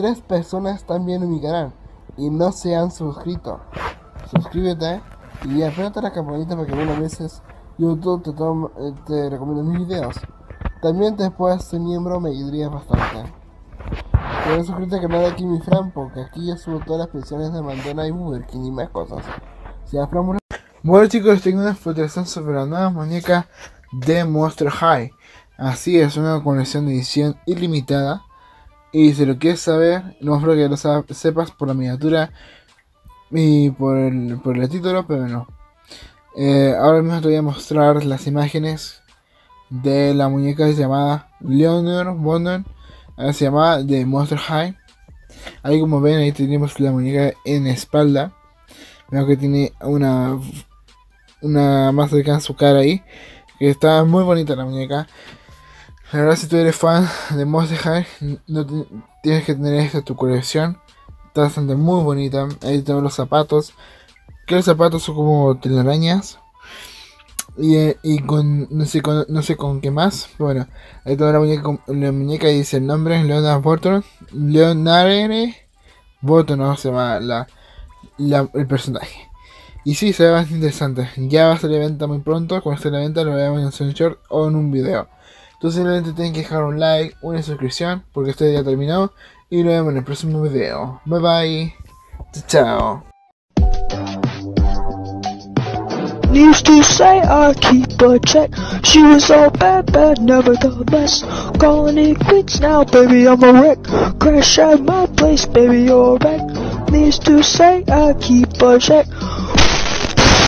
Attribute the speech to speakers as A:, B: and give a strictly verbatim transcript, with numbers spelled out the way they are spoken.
A: tres personas están viendo mi canal y no se han suscrito. Suscríbete y apréndete la campanita para que algunas veces YouTube te, toma, te recomienda mis videos. También te puedes ser miembro, me ayudaría bastante. Puedes suscribirte al canal de Kimi Fran, porque aquí yo subo todas las pensiones de Mandela y Burger King y más cosas. Si Fran... Bueno chicos, tengo una filtración sobre la nueva muñeca de Monster High. Así es, una colección de edición ilimitada. Y si lo quieres saber, no creo que lo sepas por la miniatura y por el, por el título, pero no. Eh, ahora mismo te voy a mostrar las imágenes de la muñeca llamada Leonor Bonner, se llama de Monster High. Ahí como ven, ahí tenemos la muñeca en espalda. Veo que tiene una una más cercana a su cara ahí, que está muy bonita la muñeca. La verdad, si tú eres fan de Monster High, no te, tienes que tener esta en tu colección. Está bastante muy bonita. Ahí tengo los zapatos, que los zapatos son como telarañas. Y, y con no sé con no sé con qué más. Bueno, ahí tengo la muñeca, la muñeca dice el nombre, Leonard Burton. Leonard Burton, no se llama la, la, el personaje. Y sí, se ve bastante interesante. Ya va a salir a la venta muy pronto. Cuando esté a la venta lo veremos en un short o en un video. Entonces simplemente tienen que dejar un like, una suscripción, porque este ya terminó. Y nos vemos en el próximo video. Bye bye. Chao.
B: News to say I keep a check. She was all bad, bad, nevertheless. Calling it quits now, baby, I'm a wreck. Crash at my place, baby, you're a wreck. Needs to say I keep a check.